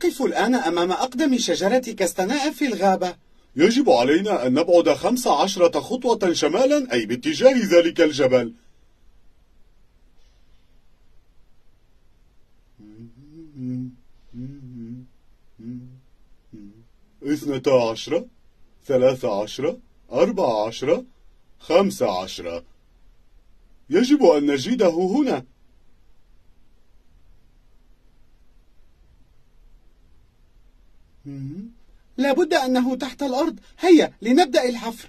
نقف الآن أمام أقدم شجرة كستناء في الغابة. يجب علينا أن نبعد 15 خطوة شمالا، أي باتجاه ذلك الجبل. 12 13 14 15. يجب أن نجده هنا. لابد أنه تحت الأرض. هيا لنبدأ الحفر.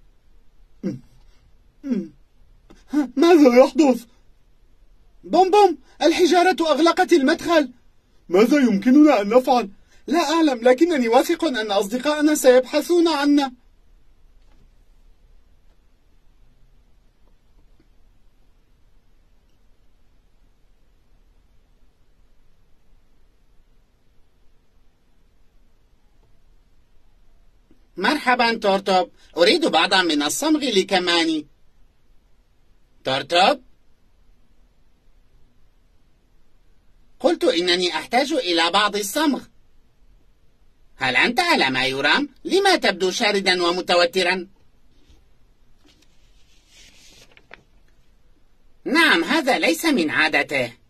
ماذا يحدث؟ بوم بوم، الحجارة أغلقت المدخل. ماذا يمكننا أن نفعل؟ لا أعلم، لكنني واثق أن أصدقائنا سيبحثون عنا. مرحبا تورتوب، أريد بعضا من الصمغ لكماني. تورتوب؟ قلت إنني أحتاج إلى بعض الصمغ. هل أنت على ما يرام؟ لما تبدو شاردا ومتوترا؟ نعم، هذا ليس من عادته.